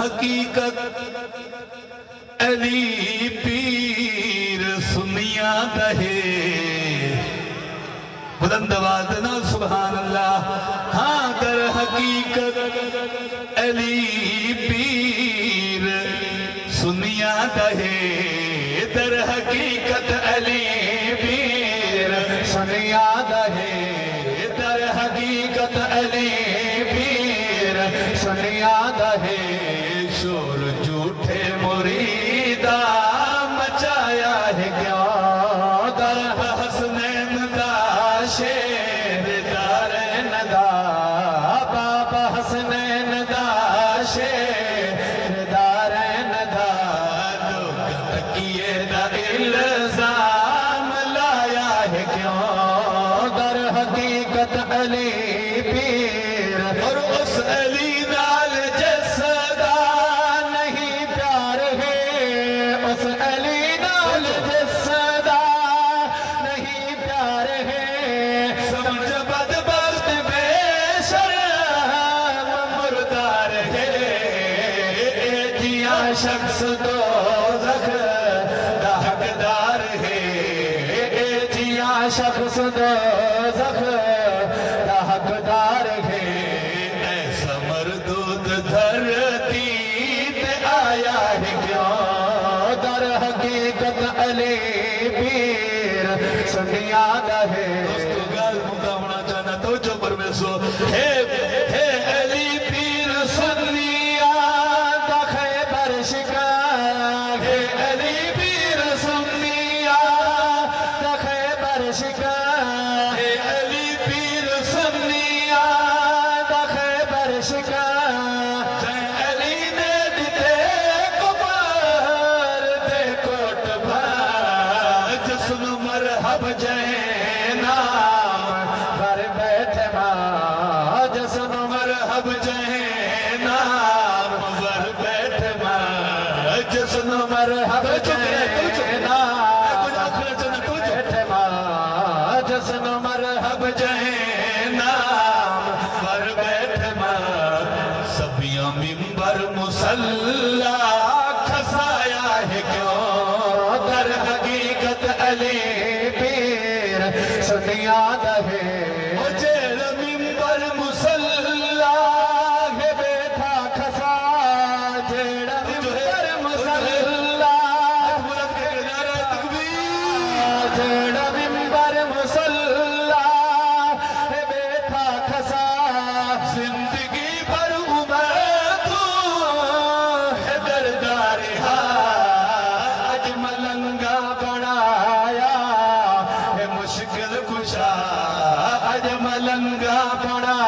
حقیقت علی پیر سنیاں دہے بلند آوازنا سبحان اللہ ہاں در حقیقت علی پیر سنیاں دہے در حقیقت علی پیر سنیاں دہے در حقیقت علی پیر سنیاں دہے شور جھوٹے مریدہ مچایا ہے کیا در حسنین دا شیر دارین دا بابا حسنین دا شیر دارین دا لوگ تکیے دا الزام لایا ہے کیوں در حقیقت علی پیر اور اس علی نال جسدا نہیں پیار ہے اس علی نال جسدا نہیں پیار ہے سمجھ بدبخت بے شرم مردار ہے اے جیاں شخص دوزخ دا حقدار ہے اے جیاں شخص دوزخ دا حقدار ہے ایسا مردود دھرتی تے آیا ہے کیوں در حقیقت علی پیر سنیاں دہے دوستو گال مدہ ہونا چاہنا تو جو پرمیسو ہے علی پیر سنیاں دا خیبر شکار ہے علی پیر سنیاں دا خیبر شکار ہے علی پیر سنیاں دا خیبر شکار علی نے دیتے کبار دے کوٹ بھار جسن مرحب جہنام گھر بیٹھے ماں جسن مرحب جہنام گھر بیٹھے ماں جسن مرحب جہنام بیٹھے ماں جسن مرحب جہنام گھر بیٹھے ماں سبیاں ممبر مسلح کھسایا ہے کیوں در حقیقت علی پیر سنیاں دہے جیڑ ممبر مسلح ہے بیٹھا کھسا جیڑ ممبر مسلح جیڑ ممبر مسلح ہے بیٹھا کھسا زندگی پر تو ہے دردار اج ملنگا بنایا ہے مشکل کشا اج ملنگا بنایا